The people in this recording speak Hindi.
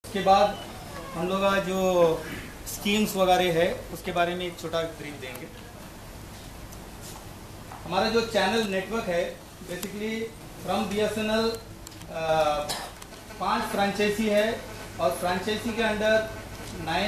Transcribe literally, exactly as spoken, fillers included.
उसके बाद हम लोग आज जो स्कीम्स वगैरह है उसके बारे में एक छोटा ब्रीफ देंगे। हमारा जो चैनल नेटवर्क है बेसिकली फ्रॉम बीएसएनएल पांच फ्रेंचाइजी है और फ्रेंचाइजी के अंडर नाइन